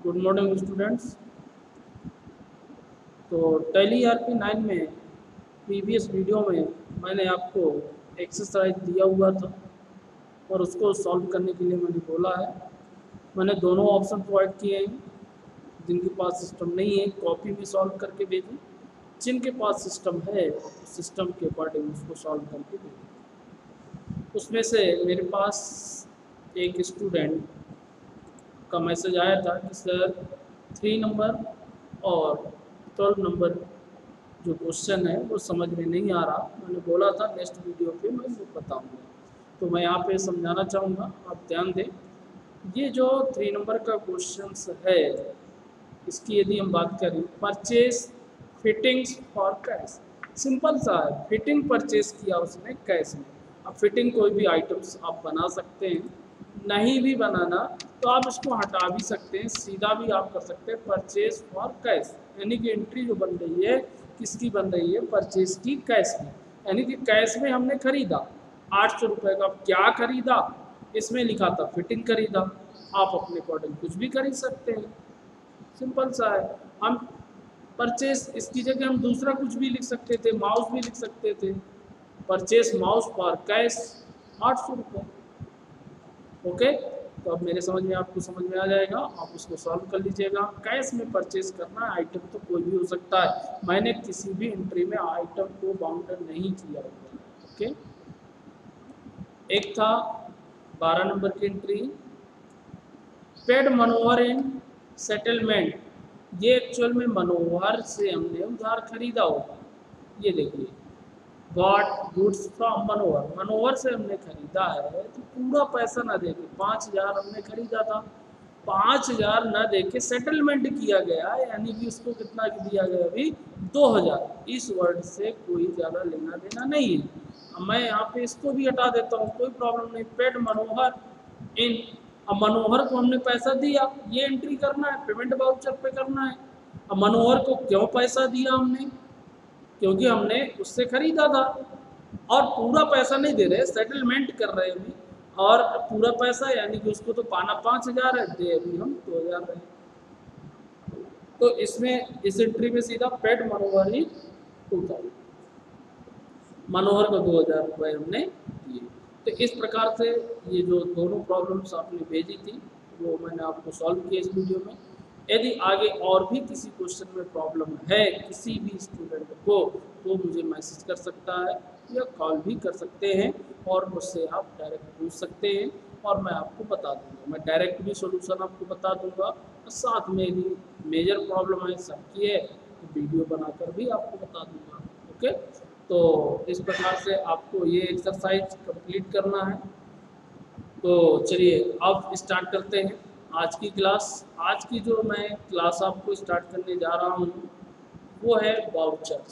Good morning students. तो Tally ERP 9 में previous video में मैंने आपको एक्सरसाइज दिया हुआ था और उसको सॉल्व करने के लिए मैंने बोला है। मैंने दोनों ऑप्शन प्रोवाइड किए हैं। जिनके पास सिस्टम नहीं है कॉपी में सॉल्व करके भेजें, जिनके पास सिस्टम है सिस्टम के अकॉर्डिंग उसको सॉल्व करके भेजें। उसमें से मेरे पास एक स्टूडेंट का मैसेज आया था कि सर 3 नंबर और 12 नंबर जो क्वेश्चन है वो समझ में नहीं आ रहा। मैंने बोला था नेक्स्ट वीडियो पे मैं वो बताऊंगा, तो मैं यहाँ पे समझाना चाहूँगा, आप ध्यान दें। ये जो 3 नंबर का क्वेश्चन है इसकी यदि हम बात करें, purchase fittings for cash, simple सा है। फिटिंग परचेज किया उसने कैश में। अब फिटिंग कोई भी आइटम्स आप बना सकते हैं, नहीं भी बनाना तो आप इसको हटा भी सकते हैं, सीधा भी आप कर सकते हैं परचेज फॉर कैश। यानी कि एंट्री जो बन रही है किसकी बन रही है, परचेज की कैश में। यानी कि कैश में हमने खरीदा 800 रुपये का। क्या खरीदा, इसमें लिखा था फिटिंग खरीदा। आप अपने अकॉर्डिंग कुछ भी खरीद सकते हैं, सिंपल सा है। हम परचेज इसकी जगह हम दूसरा कुछ भी लिख सकते थे, माउस भी लिख सकते थे। परचेज माउस फॉर कैश 800 रुपये। ओके, तो अब मेरे समझ में आपको समझ में आ जाएगा, आप उसको सॉल्व कर लीजिएगा। कैश में परचेज करना है, आइटम तो कोई भी हो सकता है। मैंने किसी भी एंट्री में आइटम को बाउंडर नहीं किया हुआ। ओके, एक था 12 नंबर की entry, paid Manohar in settlement. ये एक्चुअल में मनोहर से हमने उधार खरीदा होगा। ये देखिए, bought goods from Manohar, Manohar से हमने खरीदा है तो पूरा पैसा ना देके 5000 हमने खरीदा था, 5000 ना देके सेटलमेंट किया गया, यानी कि उसको कितना दिया गया अभी 2000। इस वर्ड से कोई ज़्यादा लेना देना नहीं है। अब मैं यहाँ पे इसको भी हटा देता हूँ, कोई प्रॉब्लम नहीं। पेड मनोहर इन, अब मनोहर को हमने पैसा दिया, ये एंट्री करना है, पेमेंट वाउचर पे करना है। अब मनोहर को क्यों पैसा दिया हमने, क्योंकि हमने उससे खरीदा था और पूरा पैसा नहीं दे रहे, सेटलमेंट कर रहे अभी। और पूरा पैसा यानी कि उसको तो पाना 5000 है, दे अभी हम 2000 रहे। तो इसमें इस एंट्री में सीधा पेड मनोहर ही 2000, मनोहर को 2000 रुपये हमने दिए। तो इस प्रकार से ये जो दोनों प्रॉब्लम्स आपने भेजी थी वो मैंने आपको सॉल्व किया इस वीडियो में। यदि आगे और भी किसी क्वेश्चन में प्रॉब्लम है किसी भी स्टूडेंट को, तो मुझे मैसेज कर सकता है या कॉल भी कर सकते हैं और मुझसे आप डायरेक्ट पूछ सकते हैं और मैं आपको बता दूंगा। मैं डायरेक्ट भी सॉल्यूशन आपको बता दूंगा और साथ में यदि मेजर प्रॉब्लम है सबकी है तो वीडियो बनाकर भी आपको बता दूंगा। ओके, तो इस प्रकार से आपको ये एक्सरसाइज कंप्लीट करना है। तो चलिए अब स्टार्ट करते हैं आज की क्लास। आज की जो मैं क्लास आपको स्टार्ट करने जा रहा हूँ वो है वाउचर्स।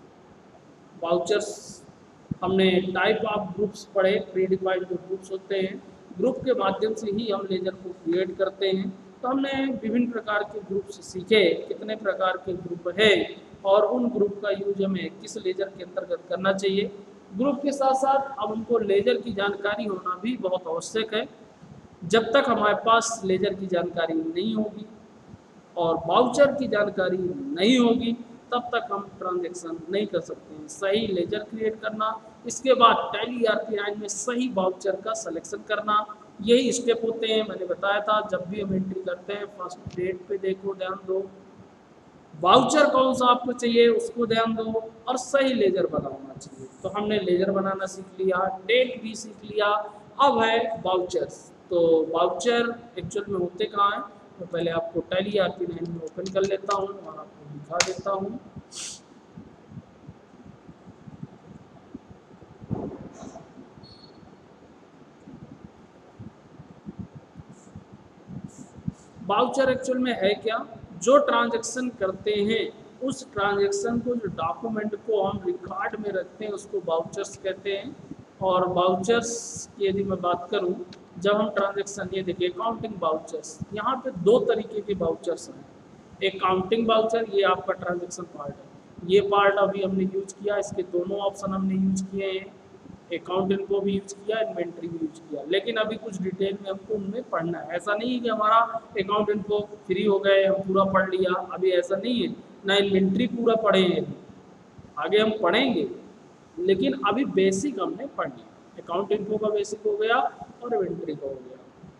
वाउचर्स हमने टाइप ऑफ ग्रुप्स पढ़े, प्री डिफाइंड जो ग्रुप्स होते हैं, ग्रुप के माध्यम से ही हम लेजर को क्रिएट करते हैं। तो हमने विभिन्न प्रकार के ग्रुप्स सीखे, कितने प्रकार के ग्रुप है और उन ग्रुप का यूज हमें किस लेजर के अंतर्गत करना चाहिए। ग्रुप के साथ साथ अब हमको लेजर की जानकारी होना भी बहुत आवश्यक है। जब तक हमारे पास लेजर की जानकारी नहीं होगी और वाउचर की जानकारी नहीं होगी तब तक हम ट्रांजैक्शन नहीं कर सकते हैं। सही लेजर क्रिएट करना, इसके बाद टैली ERP 9 में सही वाउचर का सिलेक्शन करना, यही स्टेप होते हैं। मैंने बताया था जब भी हम एंट्री करते हैं फर्स्ट डेट पे देखो, ध्यान दो, वाउचर कौन सा आपको चाहिए उसको ध्यान दो और सही लेजर बनाना चाहिए। तो हमने लेजर बनाना सीख लिया, डेट भी सीख लिया, अब है वाउचर्स। तो वाउचर एक्चुअल में होते कहाँ हैं, तो पहले आपको टैली ERP 9 में ओपन कर लेता हूँ और आपको दिखा देता हूँ। वाउचर एक्चुअल में है क्या, जो ट्रांजैक्शन करते हैं उस ट्रांजैक्शन को, जो डॉक्यूमेंट को हम रिकॉर्ड में रखते हैं उसको वाउचर्स कहते हैं। और वाउचर्स की यदि मैं बात करूं, जब हम ट्रांजैक्शन, ये देखिए अकाउंटिंग वाउचर्स, यहाँ पे 2 तरीके के वाउचर्स हैं। एक काउंटिंग वाउचर, ये आपका ट्रांजैक्शन पार्ट है, ये पार्ट अभी हमने यूज किया, इसके दोनों ऑप्शन हमने यूज किए हैं। अकाउंट इनको भी यूज किया, इन्वेंट्री भी यूज किया, लेकिन अभी कुछ डिटेल में हमको उनमें पढ़ना है। ऐसा नहीं है कि हमारा अकाउंट इनको फ्री हो गए, हम पूरा पढ़ लिया, अभी ऐसा नहीं है, ना इन्वेंट्री पूरा पढ़े हैं, आगे हम पढ़ेंगे, लेकिन अभी बेसिक हमने पढ़ लिया। अकाउंट इनको का बेसिक हो गया और इन्वेंट्री का हो गया।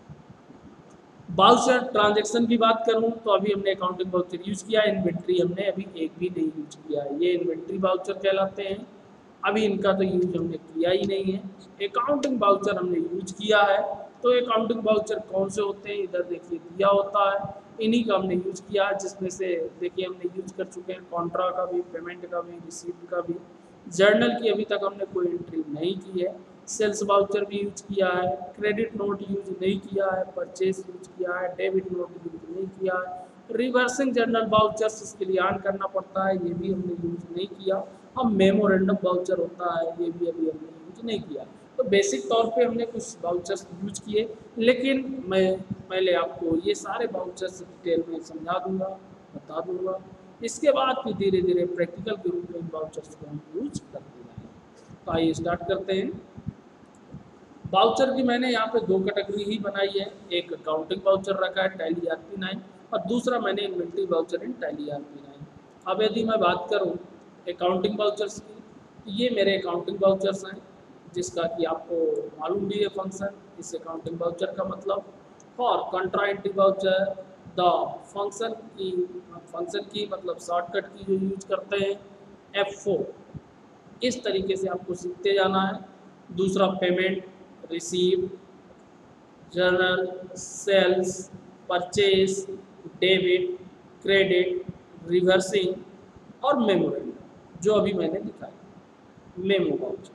वाउचर ट्रांजैक्शन की बात करूं तो अभी हमने अकाउंटिंग वाउचर यूज किया, इन्वेंट्री हमने अभी एक भी नहीं यूज किया है, ये इन्वेंट्री वाउचर कहलाते हैं, अभी इनका तो यूज हमने किया ही नहीं है। अकाउंटिंग वाउचर हमने यूज किया है, तो अकाउंटिंग वाउचर कौन से होते हैं, इधर देखिए दिया होता है, इन्हीं का हमने यूज किया, जिसमें से देखिए हमने यूज कर चुके हैं कॉन्ट्रा का भी, पेमेंट का भी, रिसीप्ट का भी। जर्नल की अभी तक हमने कोई एंट्री नहीं की है। सेल्स वाउचर भी यूज किया है, क्रेडिट नोट यूज नहीं किया है, परचेज यूज किया है, डेबिट नोट यूज नहीं किया है, रिवर्सिंग जर्नल वाउचर्स इसके लिए ऑन करना पड़ता है, ये भी हमने यूज नहीं किया। हम मेमोरेंडम वाउचर होता है, ये भी अभी हमने यूज नहीं किया। तो बेसिक तौर पे हमने कुछ वाउचर्स यूज किए, लेकिन मैं पहले आपको ये सारे वाउचर्स डिटेल में समझा दूंगा, बता दूंगा, इसके बाद फिर धीरे धीरे प्रैक्टिकल के रूप में इन वाउचर्स को हम यूज करते जाएंगे। तो आइए स्टार्ट करते हैं। वाउचर की मैंने यहाँ पे दो कैटेगरी ही बनाई है, एक अकाउंटिंग वाउचर रखा है टैली ERP9 और दूसरा मैंने इन्वेंट्री वाउचर इन टैली ERP9। अब यदि मैं बात करूँ अकाउंटिंग वाउचर्स की, तो ये मेरे अकाउंटिंग वाउचर्स हैं, जिसका कि आपको मालूम भी है फंक्शन, इस अकाउंटिंग वाउचर का मतलब। और contra entry voucher the function की मतलब शॉर्टकट की जो यूज करते हैं F4, इस तरीके से आपको सीखते जाना है। दूसरा payment, receive, journal, sales, purchase, debit, credit, reversing और मेमोरेंडम, जो अभी मैंने दिखाया मेमो वाउचर।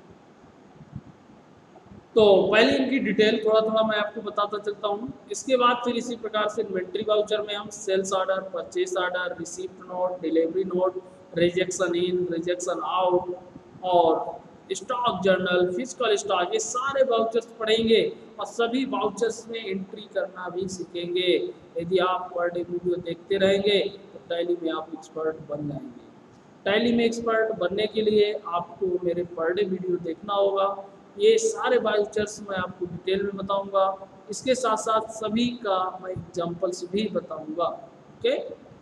तो पहले इनकी डिटेल थोड़ा थोड़ा मैं आपको बताता चलता हूँ। इसके बाद फिर इसी प्रकार से इन्वेंट्री वाउचर में हम sales order, purchase order, receipt note, delivery note, rejection in, rejection out और स्टॉक जर्नल, फिजिकल स्टॉक, ये सारे वाउचर्स पढ़ेंगे और सभी वाउचर्स में एंट्री करना भी सीखेंगे। यदि आप पर डे वीडियो देखते रहेंगे तो टैली में आप एक्सपर्ट बन जाएंगे। टैली में एक्सपर्ट बनने के लिए आपको मेरे पर डे वीडियो देखना होगा। ये सारे वाउचर्स मैं आपको डिटेल में बताऊंगा, इसके साथ साथ सभी का मैं एग्जांपल्स भी बताऊंगा। ओके,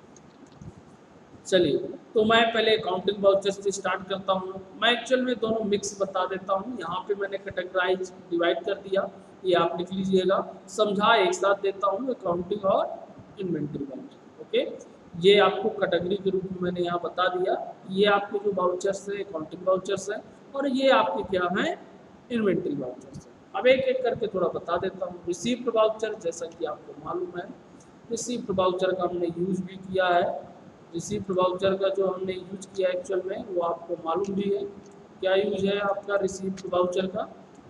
चलिए तो मैं पहले अकाउंटिंग वाउचर्स से स्टार्ट करता हूँ। मैं एक्चुअल में दोनों मिक्स बता देता हूँ, यहाँ पे मैंने कैटेगराइज डिवाइड कर दिया, ये आप लिख लीजिएगा, समझा एक साथ देता हूँ अकाउंटिंग और इन्वेंट्री वाउचर। ओके, ये आपको कैटेगरी के रूप में मैंने यहाँ बता दिया, ये आपके जो वाउचर्स है अकाउंटिंग वाउचर्स है और ये आपके क्या हैं इन्वेंट्री वाउचर्स है। अब एक एक करके थोड़ा बता देता हूँ। रिसीप्ट वाउचर, जैसा कि आपको मालूम है रिसीप्ट वाउचर का हमने यूज भी किया है। रिसीप्ट वाउचर का जो हमने यूज किया एक्चुअल में वो आपको मालूम भी है, क्या यूज है आपका रिसीप्ट वाउचर का।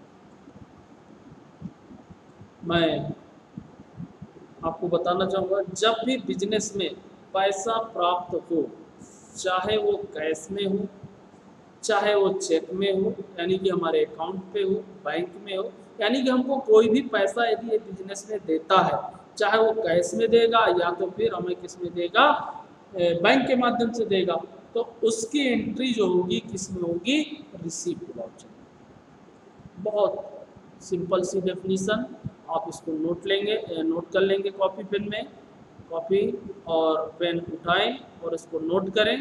मैं आपको बताना चाहूँगा, जब भी बिजनेस में पैसा प्राप्त हो, चाहे वो कैश में हो, चाहे वो चेक में हो, यानी कि हमारे अकाउंट पे हो, बैंक में हो, यानी कि हमको कोई भी पैसा यदि ये बिजनेस में देता है, चाहे वो कैश में देगा या तो फिर हमें किस में देगा, बैंक के माध्यम से देगा, तो उसकी एंट्री जो होगी किस में होगी, रिसीप्ट वाउचर। बहुत सिंपल सी डेफिनेशन, आप इसको नोट कर लेंगे कॉपी पेन में, कॉपी और पेन उठाएं और इसको नोट करें।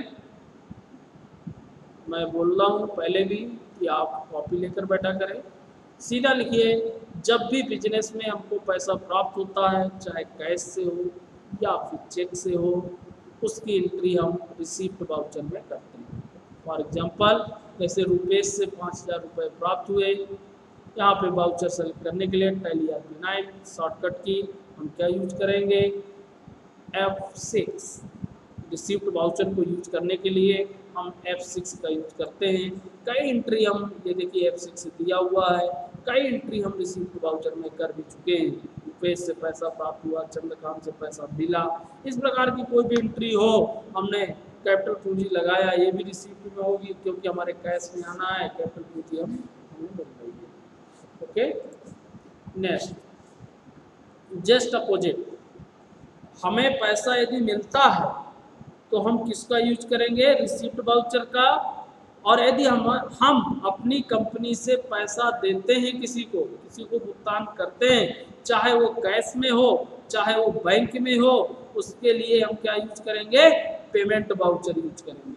मैं बोल रहा हूँ पहले भी कि आप कॉपी लेकर बैठा करें, सीधा लिखिए, जब भी बिजनेस में हमको पैसा प्राप्त होता है, चाहे कैश से हो या फिर चेक से हो, उसकी एंट्री हम रिसीप्ट वाउचर में करते हैं। फॉर एग्जांपल, जैसे रुपेश से 5000 रुपये प्राप्त हुए, यहाँ पे वाउचर सेलेक्ट करने के लिए टैली ERP9 शॉर्टकट की हम क्या यूज करेंगे, F6। रिसीप्ट वाउचर को यूज करने के लिए हम F6 का यूज करते हैं। कई एंट्री हम, ये देखिए F6 दिया हुआ है, कई एंट्री हम रिसीप्ट वाउचर में कर भी चुके हैं। रुपेश से पैसा प्राप्त हुआ, चंद्रकांत से पैसा मिला, इस प्रकार की कोई भी एंट्री हो, हमने कैपिटल पूंजी लगाया, ये भी रिसीप्ट में होगी क्योंकि हमारे कैश में आना है, कैपिटल पूंजी हम लगाएंगे। ओके, नेक्स्ट, जस्ट अपोजिट, हमें पैसा यदि मिलता है तो हम किसका यूज करेंगे, रिसीप्ट वाउचर का, और यदि हम अपनी कंपनी से पैसा देते हैं किसी को भुगतान करते हैं, चाहे वो कैश में हो चाहे वो बैंक में हो, उसके लिए हम क्या यूज करेंगे? पेमेंट वाउचर यूज करेंगे।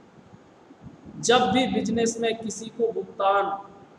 जब भी बिजनेस में किसी को भुगतान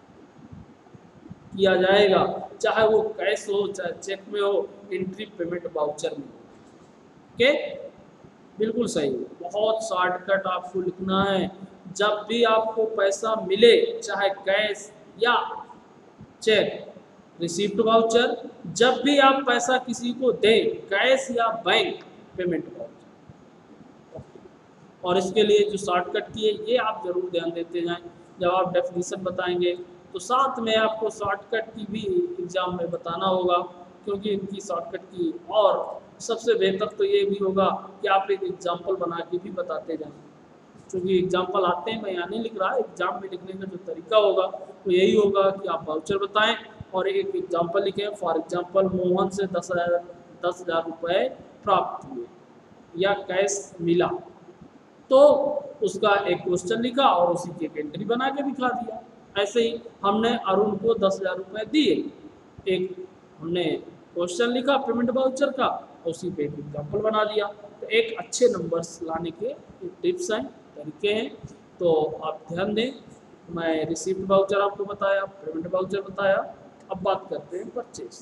किया जाएगा, चाहे वो कैश हो चाहे चेक में हो, एंट्री पेमेंट वाउचर में हो। ओके, बिल्कुल सही। बहुत शॉर्टकट आपको लिखना है। जब भी आपको पैसा मिले, चाहे कैश या चेक, रिसीप्ट वाउचर। जब भी आप पैसा किसी को दें, कैश या बैंक, पेमेंट वाउचर। और इसके लिए जो शॉर्टकट की है, ये आप जरूर ध्यान देते जाएं। जब आप डेफिनेशन बताएंगे तो साथ में आपको शॉर्टकट की भी एग्जाम में बताना होगा, क्योंकि इनकी शॉर्टकट की और सबसे बेहतर तो ये भी होगा कि आप एक एग्जाम्पल बना के भी बताते जाएं। क्योंकि एग्जाम्पल आते हैं, मैं यहाँ नहीं लिख रहा, एग्जाम में लिखने का जो तरीका होगा वो यही होगा कि आप वाउचर बताएं और एक एग्जाम्पल लिखें। फॉर एग्जाम्पल, मोहन से 10,000 रुपये प्राप्त हुए या कैश मिला, तो उसका एक क्वेश्चन लिखा और उसी की एक एंट्री बना के दिखा दिया। ऐसे ही हमने अरुण को 10,000 रुपये दिए, एक हमने क्वेश्चन लिखा पेमेंट वाउचर का, उसी पे एक एग्जाम्पल बना दिया। तो एक अच्छे नंबर्स लाने के टिप्स हैं, तरीके हैं, तो आप ध्यान दें। मैं रिसीप्ट वाउचर आपको बताया, पेमेंट वाउचर बताया। अब बात करते हैं परचेज।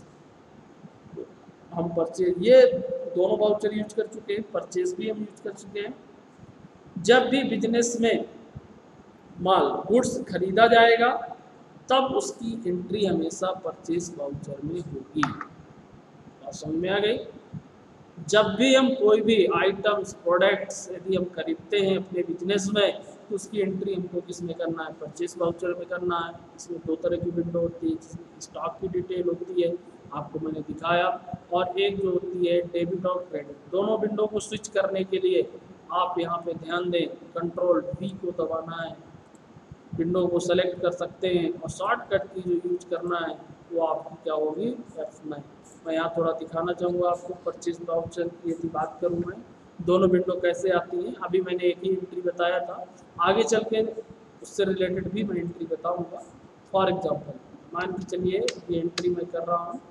हम परचेज, ये दोनों वाउचर यूज कर चुके हैं, परचेज भी हम यूज कर चुके हैं। जब भी बिजनेस में माल गुड्स खरीदा जाएगा, तब उसकी एंट्री हमेशा परचेज वाउचर में होगी। बात समझ में आ गई? जब भी हम कोई भी आइटम्स, प्रोडक्ट्स यदि हम खरीदते हैं अपने बिजनेस में, तो उसकी एंट्री हमको किस में करना है? परचेज वाउचर में करना है। इसमें दो तरह की विंडो होती है, जिसमें स्टॉक की डिटेल होती है, आपको मैंने दिखाया, और एक जो होती है डेबिट और क्रेडिट। दोनों विंडो को स्विच करने के लिए आप यहाँ पे ध्यान दें, कंट्रोल V को दबाना है, विंडो को सेलेक्ट कर सकते हैं, और शॉर्टकट की जो यूज करना है वो आपकी क्या होगी? F9। मैं यहाँ थोड़ा दिखाना चाहूँगा आपको परचेज वाउचर की यदि बात करूँ मैं, दोनों विंडो कैसे आती हैं। अभी मैंने एक ही एंट्री बताया था, आगे चल के उससे रिलेटेड भी मैं एंट्री बताऊँगा। फॉर एग्जाम्पल, मान के चलिए ये एंट्री मैं कर रहा हूँ,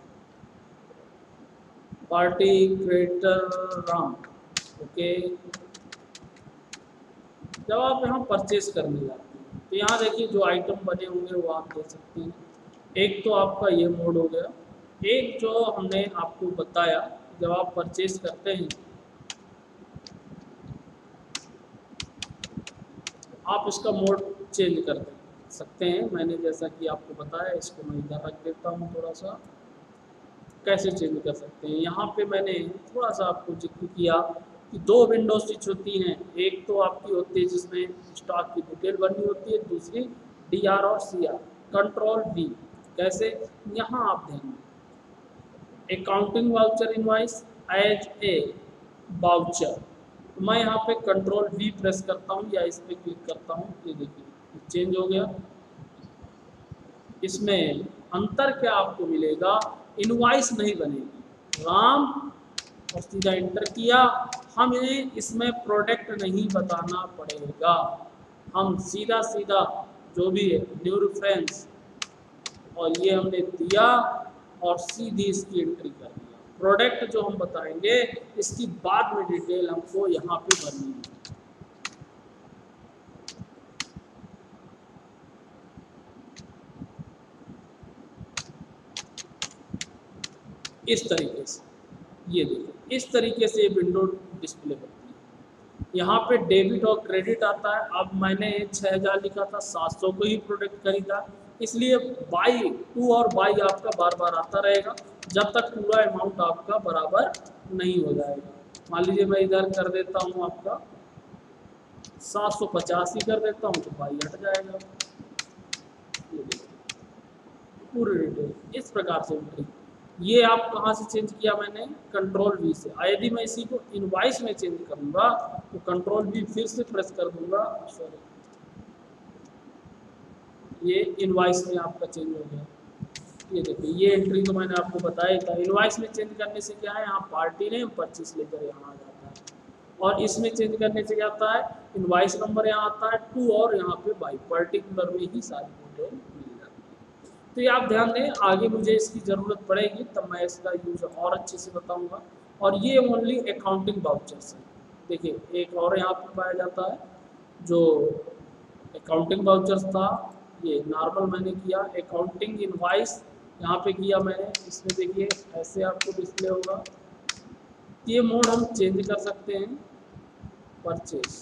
पार्टी क्रिएटर राम। ओके, जब आप यहाँ परचेज करने जाते हैं, तो यहाँ देखिए जो आइटम बने होंगे वो आप देख सकते हैं। एक तो आपका ये मोड हो गया, एक जो हमने आपको बताया जब आप परचेज करते हैं आप इसका मोड चेंज कर सकते हैं। मैंने जैसा कि आपको बताया, इसको मैं इधर रख देता हूँ। थोड़ा सा कैसे चेंज कर सकते हैं, यहाँ पे मैंने थोड़ा सा आपको जिक्र किया कि दो विंडो स्विच होती हैं। एक तो आपकी होती है जिसमें स्टॉक की डिटेल बननी होती है, दूसरी DR और CR। कंट्रोल V कैसे, यहाँ आप ध्यान दें, accounting voucher invoice as a voucher. तो मैं यहाँ पे कंट्रोल V प्रेस करता हूँ या इस पर क्लिक करता हूँ, ये देखिए चेंज हो गया। इसमें अंतर क्या आपको मिलेगा? इनवाइस नहीं बनेगी, राम और सीधा इंटर किया, हमें इसमें प्रोडक्ट नहीं बताना पड़ेगा। हम सीधा सीधा जो भी है न्यू रेफरेंस, और ये हमने दिया और सीधी इसकी एंट्री कर दिया। प्रोडक्ट जो हम बताएंगे इसकी बाद में डिटेल हमको यहाँ पे भरनी है। इस तरीके से, ये देखिए इस तरीके से ये विंडो डिस्प्ले होती है। यहाँ पे डेबिट और क्रेडिट आता है। अब मैंने 6,000 लिखा था, 700 को ही प्रोडक्ट खरीदा, इसलिए बाई 2 और बाई आपका बार बार आता रहेगा जब तक पूरा अमाउंट आपका बराबर नहीं हो जाएगा। मान लीजिए मैं इधर कर देता हूँ आपका 750 ही कर देता हूँ, तो बाई हट जाएगा। ये देखिए पूरी डिटेल इस प्रकार से एंट्री। ये आप कहाँ से चेंज किया? मैंने कंट्रोल V से। यदि मैं इसी को इनवाइस में चेंज करूँगा तो कंट्रोल V फिर से प्रेस कर दूंगा, सॉरी ये इनवाइस में आपका चेंज हो गया। ये देखिए ये एंट्री तो मैंने आपको बताया था। इनवाइस में चेंज करने से क्या है, यहाँ पार्टी नेम 25 लेकर यहाँ आ जाता है, और इसमें चेंज करने से क्या होता है, इनवाइस नंबर यहाँ आता है 2 और यहाँ पे बाई पर्टिकुलर में ही सारी डिटेल मिल जाती है। तो ये आप ध्यान दें, आगे मुझे इसकी ज़रूरत पड़ेगी तब मैं इसका यूज़ और अच्छे से बताऊँगा। और ये ओनली अकाउंटिंग वाउचर्स है। देखिए एक और यहाँ पे पाया जाता है जो अकाउंटिंग वाउचर्स था, ये नॉर्मल मैंने किया, अकाउंटिंग इनवाइस यहाँ पे किया मैंने। इसमें देखिए ऐसे आपको डिस्प्ले होगा। ये मोड हम चेंज कर सकते हैं, परचेज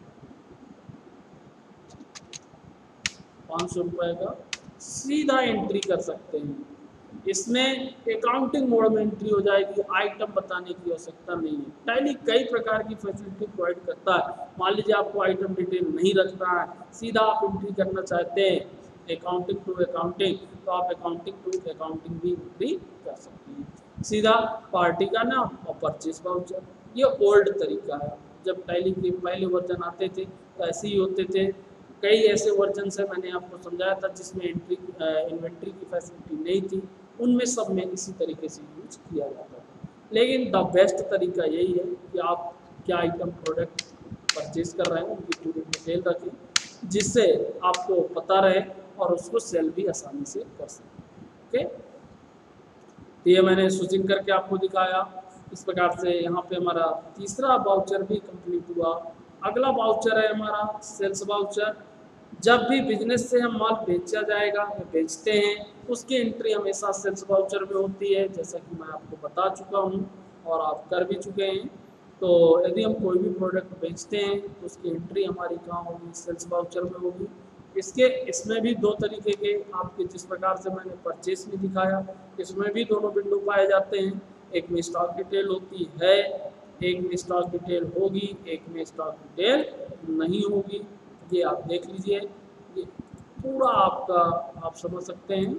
500 रुपये का सीधा एंट्री कर सकते हैं। इसमें अकाउंटिंग मोड में एंट्री हो जाएगी, आइटम बताने की आवश्यकता नहीं है। टैली कई प्रकार की फैसिलिटी प्रोवाइड करता है। मान लीजिए आपको आइटम डिटेल नहीं रखना है, सीधा आप एंट्री करना चाहते हैं अकाउंटिंग टू अकाउंटिंग, तो आप अकाउंटिंग टू अकाउंटिंग भी एंट्री कर सकते हैं। सीधा पार्टी का नाम और परचेज वाउचर, ये ओल्ड तरीका है। जब टैली के पहले वर्जन आते थे तो ऐसे ही होते थे। कई ऐसे वर्जन से मैंने आपको समझाया था जिसमें इन्वेंट्री की फैसिलिटी नहीं थी, उनमें सब में इसी तरीके से यूज किया जाता था। लेकिन द बेस्ट तरीका यही है कि आप क्या आइटम प्रोडक्ट परचेज कर रहे हैं उनकी पूरी डिटेल रखें, जिससे आपको पता रहे और उसको सेल भी आसानी से कर सकें। ओके, तो ये मैंने स्विचिंग करके आपको दिखाया। इस प्रकार से यहाँ पे हमारा तीसरा वाउचर भी कंप्लीट हुआ। अगला वाउचर है हमारा सेल्स वाउचर। जब भी बिजनेस से हम माल बेचा जाएगा या बेचते हैं, उसकी एंट्री हमेशा सेल्स वाउचर में होती है, जैसा कि मैं आपको बता चुका हूँ और आप कर भी चुके हैं। तो यदि हम कोई भी प्रोडक्ट बेचते हैं तो उसकी एंट्री हमारी कहाँ होगी, सेल्स वाउचर में होगी। इसमें भी दो तरीके के आपके, जिस प्रकार से मैंने परचेस में दिखाया, इसमें भी दोनों विंडो पाए जाते हैं। एक में स्टॉक डिटेल होती है, एक में स्टॉक डिटेल होगी, एक में स्टॉक डिटेल नहीं होगी। ये आप देख लीजिए, ये पूरा आपका आप समझ सकते हैं।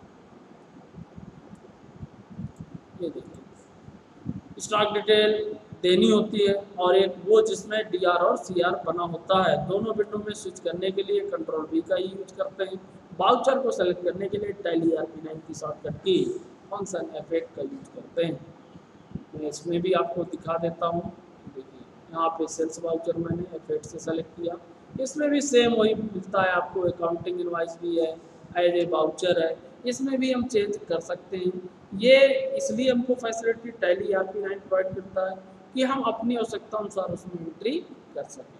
ये देखिए स्टॉक डिटेल देनी होती है और एक वो जिसमें डीआर और सीआर बना होता है। दोनों विंडो में स्विच करने के लिए कंट्रोल V का ही यूज करते हैं। वाउचर को सेलेक्ट करने के लिए टैली RP9 की शॉर्टकट की फंक्शन F8 का यूज करते हैं। मैं इसमें भी आपको दिखा देता हूँ। देखिए यहाँ पे सेल्स वाउचर मैंने F8 से सेलेक्ट किया। इसमें भी सेम वही मिलता है आपको, अकाउंटिंग इनवाइस भी है, एज ए वाउचर है, इसमें भी हम चेंज कर सकते हैं। ये इसलिए हमको फैसिलिटी टैली RP9 प्रोवाइड करता है कि हम अपनी आवश्यकता अनुसार उसमें एंट्री कर सकें।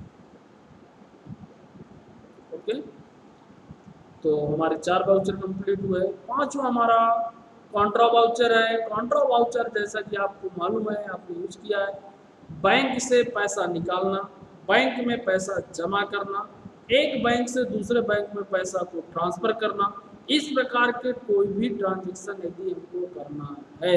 ओके, तो हमारे 4 वाउचर कंप्लीट हुए। 5वां हमारा कॉन्ट्रा वाउचर है। कॉन्ट्रा वाउचर जैसा कि आपको मालूम है, आपने यूज किया है, बैंक से पैसा निकालना, बैंक में पैसा जमा करना, एक बैंक से दूसरे बैंक में पैसा को ट्रांसफर करना, इस प्रकार के कोई भी ट्रांजैक्शन यदि हमको करना है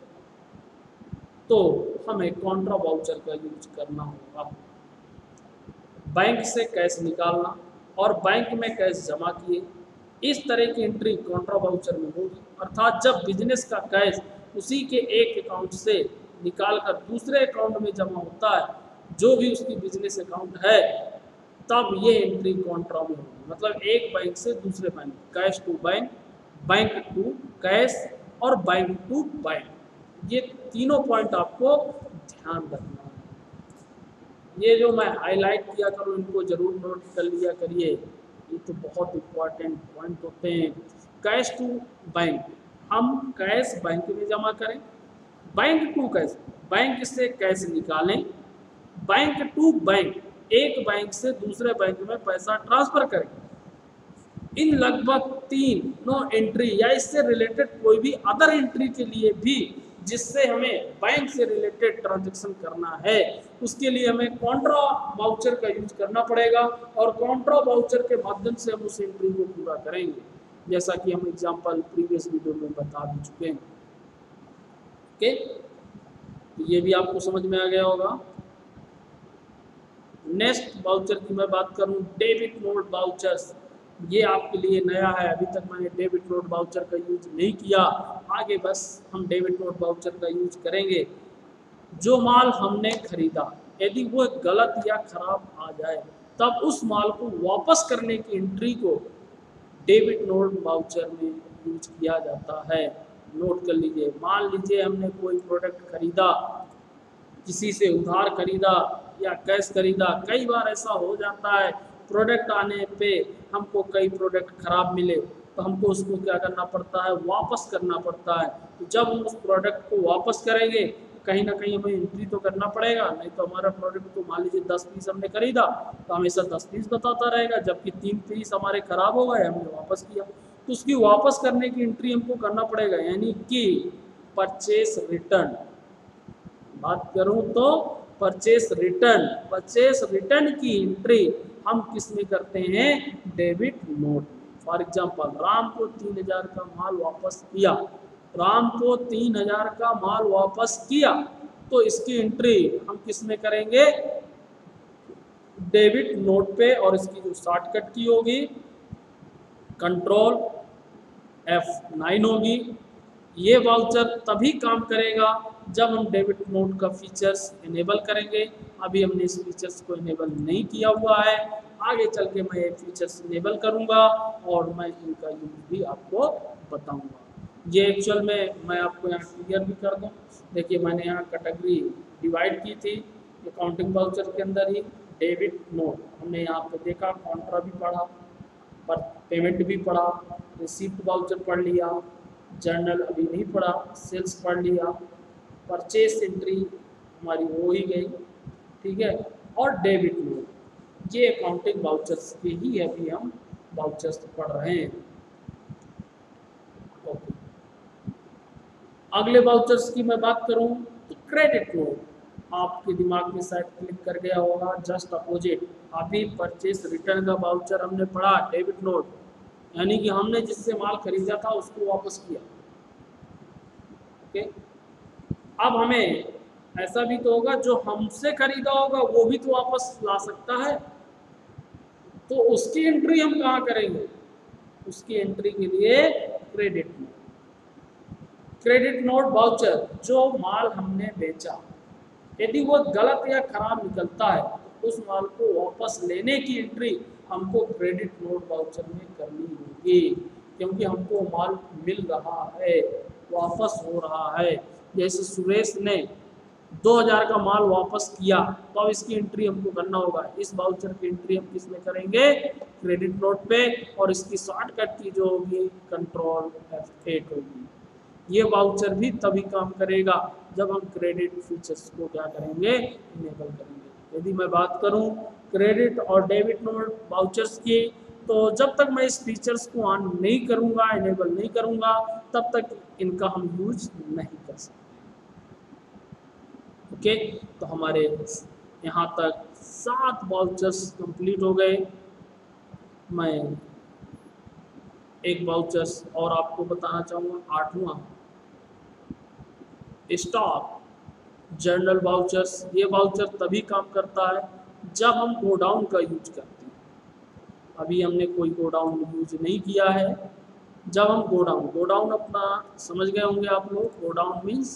तो हमें कॉन्ट्रा वाउचर का यूज करना होगा। बैंक से कैश निकालना और बैंक में कैश जमा किए, इस तरह की एंट्री कॉन्ट्रा वाउचर में होगी। अर्थात जब बिजनेस का कैश उसी के एक अकाउंट से निकालकर दूसरे अकाउंट में जमा होता है, जो भी उसकी बिजनेस अकाउंट है, तब ये एंट्री कॉन्ट्रा में होगी। मतलब एक बैंक से दूसरे bank, cash to bank, bank to cash और बैंक टू बैंक, ये तीनों पॉइंट आपको ध्यान रखना है। ये जो मैं हाईलाइट किया करूँ, इनको जरूर नोट कर लिया करिए, ये तो बहुत इम्पोर्टेंट पॉइंट होते हैं। कैश टू बैंक, हम कैश बैंक में जमा करें, बैंक टू कैश, बैंक से कैश निकालें, बैंक टू बैंक, एक बैंक से दूसरे बैंक में पैसा ट्रांसफर करें। इन लगभग 3 एंट्री या इससे रिलेटेड कोई भी अदर एंट्री के लिए भी, जिससे हमें बैंक से रिलेटेड ट्रांजैक्शन करना है, उसके लिए हमें कॉन्ट्रा वाउचर का यूज करना पड़ेगा और कॉन्ट्रा वाउचर के माध्यम से हम उस एंट्री को पूरा करेंगे, जैसा कि हम एग्जांपल प्रीवियस वीडियो में बता भी चुके हैं। ओके, ये भी आपको समझ में आ गया होगा। नेक्स्ट वाउचर की मैं बात करूं, डेबिट नोट वाउचर्स, ये आपके लिए नया है। अभी तक मैंने डेबिट नोट वाउचर का यूज नहीं किया, आगे बस हम डेबिट नोट वाउचर का यूज करेंगे। जो माल हमने खरीदा यदि वो गलत या खराब आ जाए, तब उस माल को वापस करने की एंट्री को डेबिट नोट वाउचर में यूज किया जाता है। नोट कर लीजिए, मान लीजिए हमने कोई प्रोडक्ट खरीदा किसी से उधार खरीदा या कैश खरीदा, कई बार ऐसा हो जाता है प्रोडक्ट आने पे हमको कई प्रोडक्ट खराब मिले तो हमको उसको क्या करना पड़ता है, वापस करना पड़ता है। तो जब हम उस प्रोडक्ट को वापस करेंगे कहीं ना कहीं हमें एंट्री तो करना पड़ेगा, नहीं तो हमारा प्रोडक्ट तो मान लीजिए 10 पीस हमने खरीदा तो हमेशा 10 पीस बताता रहेगा, जबकि 3 पीस हमारे खराब हो गए हमने वापस किया, तो उसकी वापस करने की एंट्री हमको करना पड़ेगा। यानी कि परचेस रिटर्न बात करूं तो परचेस रिटर्न की एंट्री हम किस में करते हैं, debit note. For example Ram को 3000 का माल वापस किया, राम को 3000 का माल वापस किया, तो इसकी एंट्री हम किस में करेंगे, डेबिट नोट पे। और इसकी जो शॉर्टकट की होगी कंट्रोल F9 होगी। ये वाउचर तभी काम करेगा जब हम डेबिट नोट का फीचर्स इनेबल करेंगे। अभी हमने इस फीचर्स को इनेबल नहीं किया हुआ है, आगे चल के मैं ये फीचर्स इनेबल करूंगा और मैं इनका यूज भी आपको बताऊंगा। ये एक्चुअल में मैं आपको यहाँ क्लियर भी कर दूँ। देखिए मैंने यहाँ कैटेगरी डिवाइड की थी अकाउंटिंग वाउचर के अंदर ही। डेबिट नोट हमने यहाँ पे देखा, कॉन्ट्रा भी पढ़ा, पर पेमेंट भी पढ़ा, रिसीप्ट वाउचर पढ़ लिया, जर्नल अभी नहीं पढ़ा, सेल्स पढ़ लिया, परचेस एंट्री हमारी हो ही गई, ठीक है, और डेबिट नोट। ये अकाउंटिंग वाउचर्स के ही अभी हम वाउचर्स पढ़ रहे हैं। ओके, अगले वाउचर्स की मैं बात करूं तो क्रेडिट नोट आपके दिमाग में शायद क्लिक कर गया होगा, जस्ट अपोजिट। अभी परचेस रिटर्न का वाउचर हमने पढ़ा, डेबिट नोट यानी कि हमने जिससे माल खरीदा था उसको वापस किया। ओके, अब हमें ऐसा भी तो होगा जो हमसे खरीदा होगा वो भी तो वापस ला सकता है, तो उसकी एंट्री हम कहाँ करेंगे, उसकी एंट्री के लिए credit note. Credit note voucher जो माल हमने बेचा, यदि वो गलत या खराब निकलता है तो उस माल को वापस लेने की एंट्री हमको क्रेडिट नोट वाउचर में करनी होगी, क्योंकि हमको माल मिल रहा है, वापस हो रहा है। जैसे सुरेश ने 2000 का माल वापस किया तो अब इसकी एंट्री हमको करना होगा। इस वाउचर की एंट्री हम किस में करेंगे, क्रेडिट नोट पे, और इसकी शॉर्टकट की जो होगी कंट्रोल F8 होगी। ये वाउचर भी तभी काम करेगा जब हम क्रेडिट फीचर्स को क्या करेंगे, इनेबल करेंगे। यदि मैं बात करूं क्रेडिट और डेबिट नोट वाउचर्स की, तो जब तक मैं इस फीचर्स को ऑन नहीं करूंगा, इनेबल नहीं करूंगा, तब तक इनका हम यूज नहीं कर सकते। ओके, तो हमारे यहाँ तक 7 वाउचर्स कंप्लीट हो गए। मैं एक वाउचर्स और आपको बताना चाहूँगा, 8वां स्टॉक जर्नल वाउचर्स। ये वाउचर तभी काम करता है जब हम गोडाउन का यूज करते हैं। अभी हमने कोई गोडाउन यूज नहीं किया है। जब हम गोडाउन अपना समझ गए होंगे आप लोग, गोडाउन मीन्स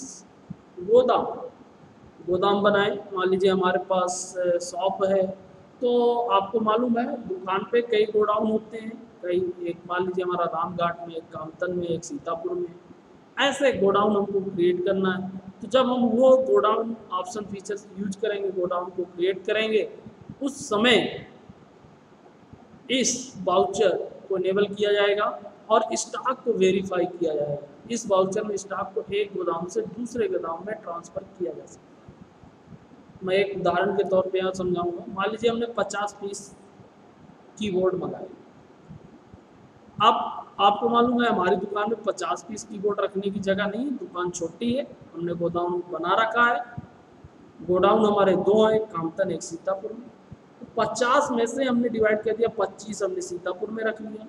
गोदाम बनाए। मान लीजिए हमारे पास शॉप है, तो आपको मालूम है दुकान पे कई गोडाउन होते हैं, कई, एक मान लीजिए हमारा रामघाट में, एक कामतन में, एक सीतापुर में, ऐसे गोडाउन हमको क्रिएट करना है। तो जब हम वो गोडाउन ऑप्शन फीचर्स यूज करेंगे, गोडाउन को क्रिएट करेंगे, उस समय इस वाउचर को इनेबल किया जाएगा और स्टॉक को वेरीफाई किया जाएगा। इस वाउचर में स्टॉक को एक गोदाम से दूसरे गोदाम में ट्रांसफ़र किया जा सकता है। मैं एक उदाहरण के तौर पे यहाँ समझाऊंगा। मान लीजिए हमने 50 पीस कीबोर्ड मंगाए। अब आपको मालूम है हमारी दुकान में 50 पीस कीबोर्ड रखने की जगह नहीं है, दुकान छोटी है, हमने गोदाम बना रखा है। गोडाउन हमारे 2 हैं, कामतन, एक सीतापुर में। तो 50 में से हमने डिवाइड कर दिया, 25 हमने सीतापुर में रख लिया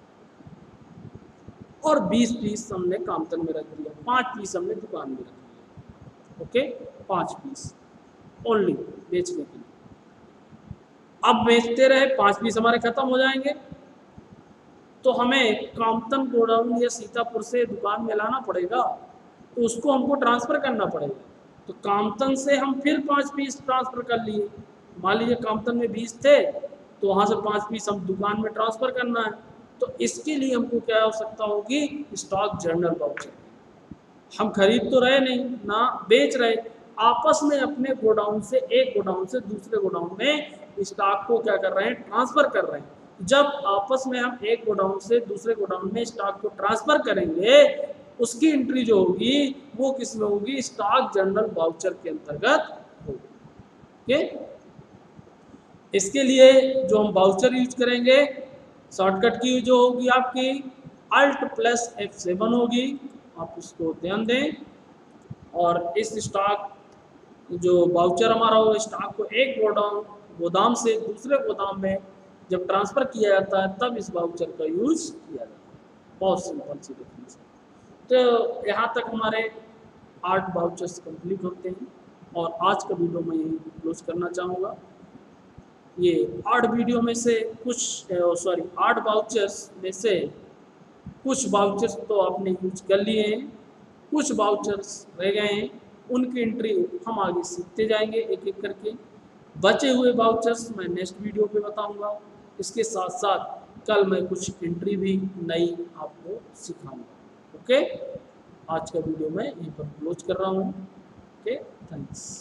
और 20 पीस हमने कामतन में रख दिया, 5 पीस हमने दुकान में रख लिया। ओके, 5 पीस ओनली बेचने के लिए। अब बेचते रहे, 5 पीस हमारे खत्म हो जाएंगे, तो हमें कामतन गोडाउन या सीतापुर से दुकान में लाना पड़ेगा, तो उसको हमको ट्रांसफ़र करना पड़ेगा। तो कामतन से हम फिर 5 पीस ट्रांसफ़र कर लिए। मान लीजिए कामतन में 20 थे, तो वहाँ से 5 पीस हम दुकान में ट्रांसफ़र करना है। तो इसके लिए हमको क्या आवश्यकता होगी, स्टॉक जर्नल वाउचर। हम खरीद तो रहे नहीं ना बेच रहे, आपस में अपने गोडाउन से, एक गोडाउन से दूसरे गोडाउन में स्टॉक को क्या कर रहे हैं, ट्रांसफर कर रहे हैं। जब आपस में हम एक गोडाउन से दूसरे गोडाउन में स्टॉक को ट्रांसफर करेंगे, उसकी एंट्री जो होगी वो किस में होगी, स्टॉक जनरल वाउचर के अंतर्गत होगी। ओके, इसके लिए जो हम वाउचर यूज करेंगे, शॉर्टकट की जो होगी आपकी Alt+F7 होगी, आप उसको ध्यान दें। और इस स्टॉक जो वाउचर हमारा हो, स्टॉक को एक गोदाम से दूसरे गोदाम में जब ट्रांसफ़र किया जाता है तब इस वाउचर का यूज किया जाता है। बहुत सिंपल सी डेफिनेशन। तो यहाँ तक हमारे 8 वाउचर्स कंप्लीट होते हैं और आज का वीडियो मैं यही क्लोज करना चाहूँगा। ये 8 वीडियो में से कुछ 8 वाउचर्स में से कुछ वाउचर्स तो आपने यूज कर लिए हैं, कुछ वाउचर्स रह गए हैं, उनकी एंट्री हम आगे सीखते जाएंगे एक एक करके। बचे हुए वाउचर्स मैं नेक्स्ट वीडियो पे बताऊंगा। इसके साथ साथ कल मैं कुछ एंट्री भी नई आपको सिखाऊंगा। ओके, आज का वीडियो मैं यहीं पर क्लोज कर रहा हूँ। Okay, thanks.